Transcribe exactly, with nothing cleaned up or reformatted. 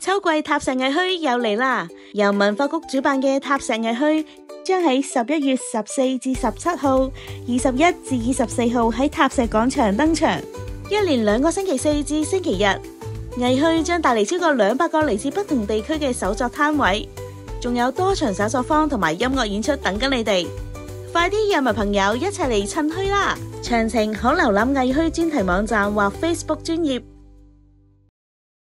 秋季塔石藝墟又嚟啦！由文化局主辦嘅塔石藝墟將喺十一月十四至十七號、二十一至二十四號喺塔石廣場登場，一連兩個星期四至星期日，藝墟將帶嚟超過兩百個嚟自不同地區嘅手作攤位，仲有多場手作坊同埋音樂演出等緊你哋，快啲約埋朋友一齊嚟趁墟啦！詳情可瀏覽藝墟專題網站或 Facebook 專頁。